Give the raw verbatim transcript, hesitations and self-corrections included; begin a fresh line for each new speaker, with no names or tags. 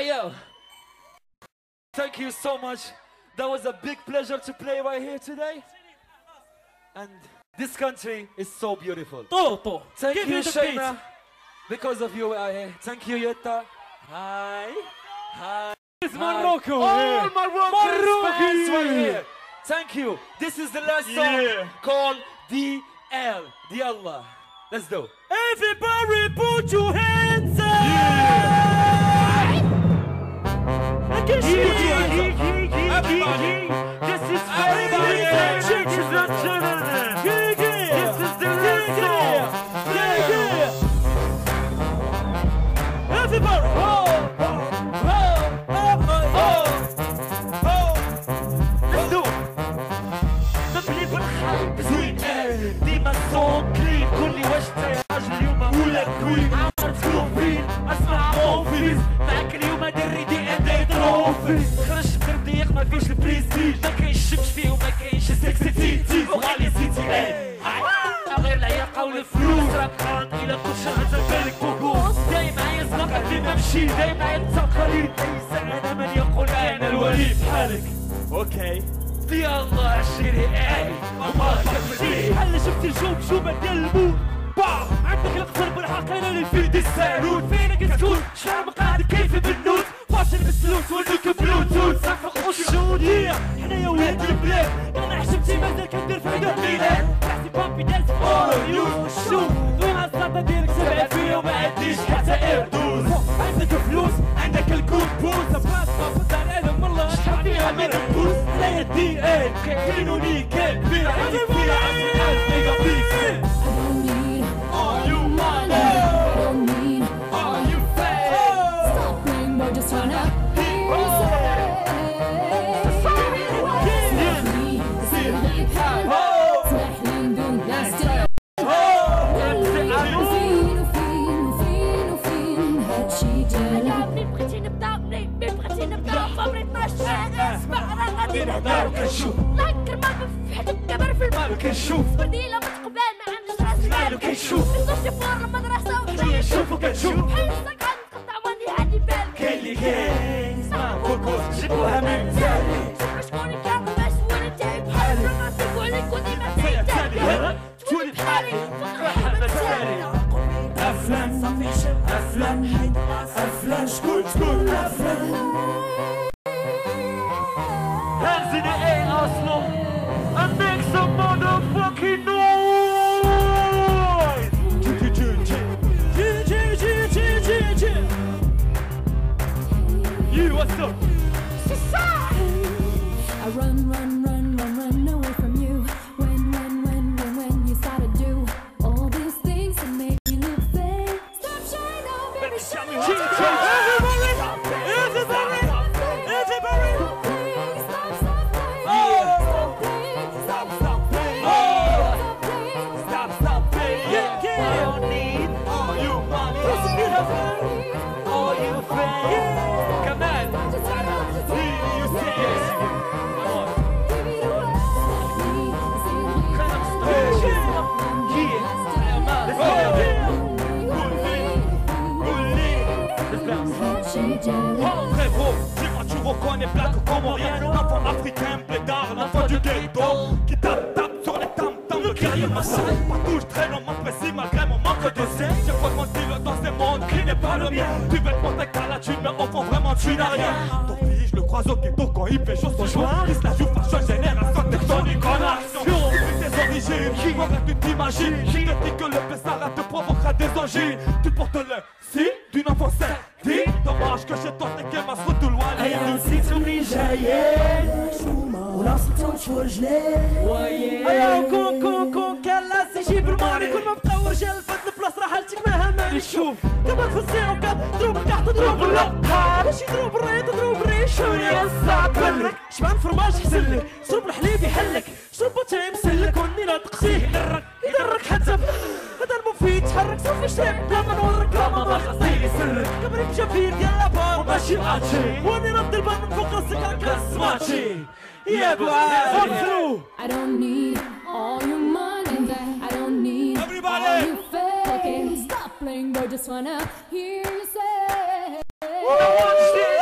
Ayo, thank you so much. That was a big pleasure to play right here today. And this country is so beautiful.
Toto,
thank
give
you,
me the
Shayna.
beat.
Because of you, we are here. Thank you, Yetta. Hi. Hi.
It's Morocco.
All Moroccan
Morocco.
fans right here. Thank you. This is the last song
Yeah.
called D L. D Allah. Let's do.
Everybody put your hands up. I can see you.
Everybody.
This is very bad. This is the This is the last song. Everybody. Oh, oh, oh, oh, oh, oh. Let's do it. نبني بالحب زين ديما الصوت كلين كلي واش تراجل اليوم ولا كوين عمر تكوفين اسمع موفيز معاك اليوم دري دي ان دي تروفي خرج برديق ما فيش البريستيج ما كاينش الشمس فيه وما كاينش السكسيتي وغالي سيتي غير العياقة والفلوس راك غلط الى كل شهر بالك فوكوس دايما يسبق ديما مشي دايما يتسقلي ليس انا من يقول انا الولي بحالك اوكي يا الله عشيري اي وما كملتي هلا شفت الجو بشوبة ديال الموت باع عندك القصر بالحقيقة اللي في دي السالوت فينك تكون شحال مقعد كيف بالنوت فاشل بالسلوت ولوك بلوتوث صفق وشودية حنايا ولاد البلاد انا حشمتي مازال كندير في عيد الميلاد تحتي بامبي دارت فور يو شوف دوما السلطة ديالك سبعت فيا وما عنديش حتى ايردوز عندك فلوس عندك الكود بوز بلاصة فضل علم والله شحال فيها من البوز لا يدي ايه كينوني كان كبير عندي كبير عندي ألف ميجا بيكسل
All you money, I don't need all you fame. Stop playing, boy, just wanna hear you say. اسمحلي اسمحلي اسمحلي ندوم ناستي. وفين وفين وفين وفين هادشي جاي. منين بغيتي نبدا منين بغيتي نبدا فبريت ماشي اسمع راه غادي نهضر
كنشوف
لا كرمال في حدك كبر في المال
كنشوف
بديله متقبل ما عندش راس مالو
كنشوف
ندوش فور المدرسة وشي
نشوف وكنشوف
حل الصك غنقطع واني عندي بالك
كاين اللي كاين اسمع فوكوس جيبوها من تاني
شوف شكون كان باش وانا جاي بحالي ما نصيبو عليك وديما تايتاني
تكوني بحالي
فرحة بالتالي
افلام افلام افلام شكون شكون افلام
Hands in the air, Oslo, and make some motherfucking noise! You, what's up?
I run, run, run, run, run away from you. When, when, when, when, when you start to do all these things that make me look fake. Stop shying now, baby, show me what you got.
Everybody! Everybody!
Please stop, stop playing.
Oh!
Stop playing.
Stop, stop playing!
Stop
Oh!
playing.
Stop, stop playing! Yeah, yeah! I don't need all you money. It's beautiful! All you fame! Come on! Here you say yes! Oh frérot, dis-moi tu reconnais Black Comorien, l'enfant africain, blédard, l'enfant du ghetto qui tape tape sur les tam tam, le guerrier massacre. Partout je traîne, on m'apprécie malgré mon manque de zèle. J'ai pas de mentir dans ce monde qui n'est pas le mien. Tu veux te montrer que t'as la thune, mais au fond vraiment tu n'as rien. Ton fils, je le croise au ghetto quand il fait chaud son choix. Il se la joue fashion, génération tectonique en action. Tes origines, qui arrête tu t'imagines. Qui te dit que le Pessara te provoquera des angines. Tu portes le si d'une enfant saine. Dis, dommage que j'ai torté que ma صوت الوالد.
أيام نسيتوني جايين ولا صوتوش ورجلين.
أيا كون كون كون كان لاس يجيب الماني كل ما بقى ورجال فات البلاص راه حالتك ما هماني شوف كبر في الزيرو كاب تضرب الكاع تضرب اللقطة باش يضرب الري تضرب الري شوني الصعب لك شبان فرماج يحسلك شرب الحليب يحلك شرب بوتشي مسلك ونينا تقسيه يدرك يدرك حتى هذا المفيد تحرك صافي شرب لا ما نورك لا ما بغصي يسلك كبري بجفير ديال لابار وماشي ماتشي واني رد البان من فوق راسك هكا سماتشي يا بوعاد
I don't need all your money. I don't need
Everybody.
all your fame. Okay, stop playing, boy. Just wanna hear you say.
Watch this.